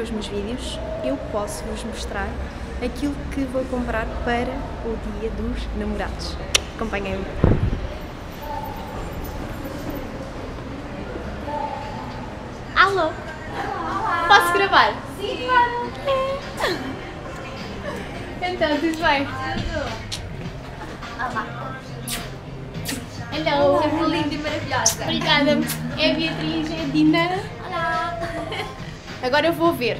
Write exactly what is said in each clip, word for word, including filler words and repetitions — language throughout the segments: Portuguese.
os meus vídeos, eu posso vos mostrar aquilo que vou comprar para o Dia dos Namorados. Acompanhem-me. Alô? Olá. Posso gravar? Sim, claro! É. Então, tudo bem? Tudo! Olá! Hello! Sempre linda e maravilhosa! Obrigada! É a Beatriz, é a Dina. Olá! Agora eu vou ver.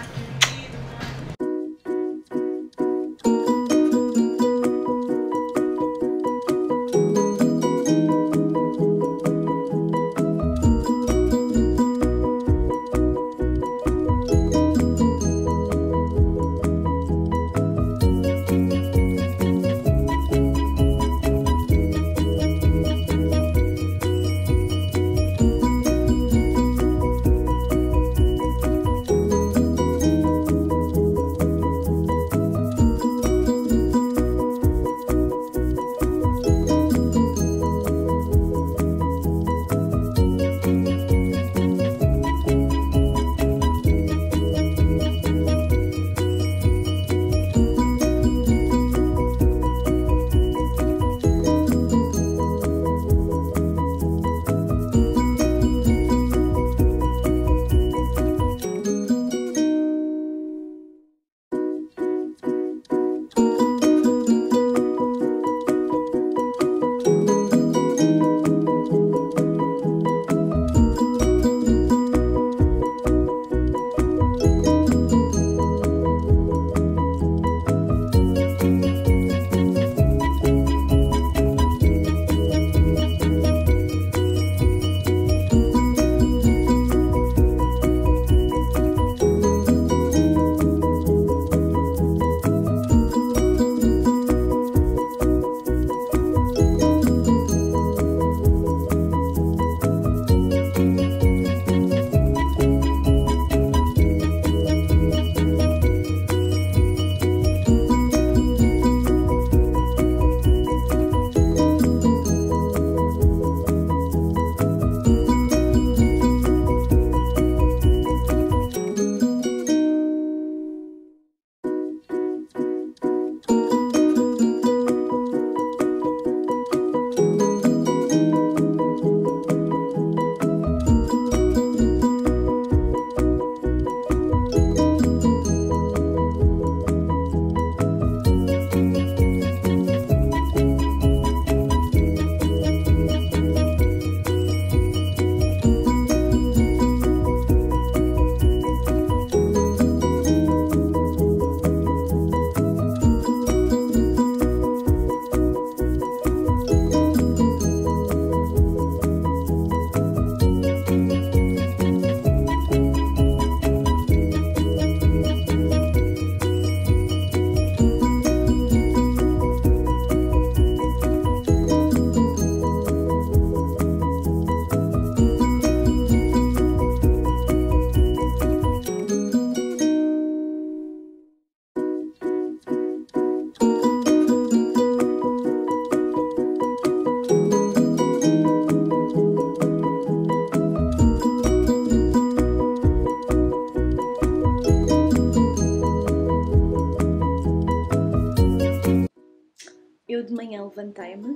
Eu de manhã levantei-me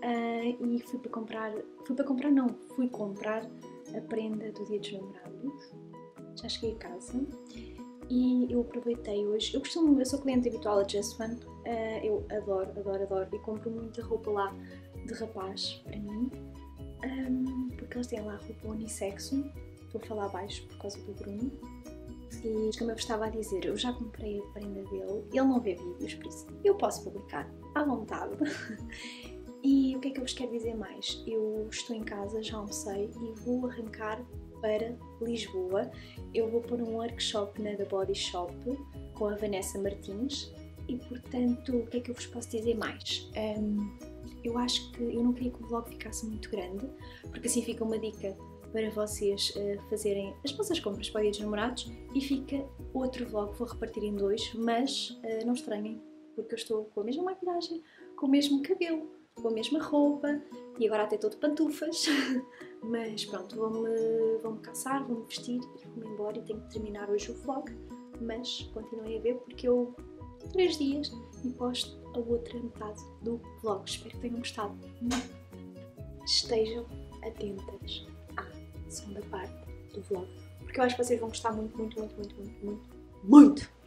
uh, e fui para comprar, fui para comprar não, fui comprar a prenda do Dia dos Namorados. Já cheguei a casa e eu aproveitei hoje, eu costumo, eu sou cliente habitual da Just One, uh, eu adoro, adoro, adoro e compro muita roupa lá de rapaz para mim, um, porque eles têm lá roupa unissexo, estou a falar baixo por causa do Bruno. E como eu estava a dizer, eu já comprei a prenda dele, ele não vê vídeos, por isso eu posso publicar à vontade. E o que é que eu vos quero dizer mais? Eu estou em casa, já almocei e vou arrancar para Lisboa. Eu vou pôr um workshop na The Body Shop com a Vanessa Martins e, portanto, o que é que eu vos posso dizer mais? Um, eu acho que eu não queria que o vlog ficasse muito grande, porque assim fica uma dica para vocês uh, fazerem as vossas compras para o Dia dos Namorados e fica outro vlog, vou repartir em dois, mas uh, não estranhem, porque eu estou com a mesma maquilhagem, com o mesmo cabelo, com a mesma roupa e agora até estou de pantufas. Mas pronto, vou-me vou caçar, vou-me vestir e vou-me embora e tenho que terminar hoje o vlog. Mas continuem a ver porque eu três dias e posto a outra metade do vlog. Espero que tenham gostado. Estejam atentas à segunda parte do vlog, porque eu acho que vocês vão gostar muito, muito, muito, muito, muito, muito, muito!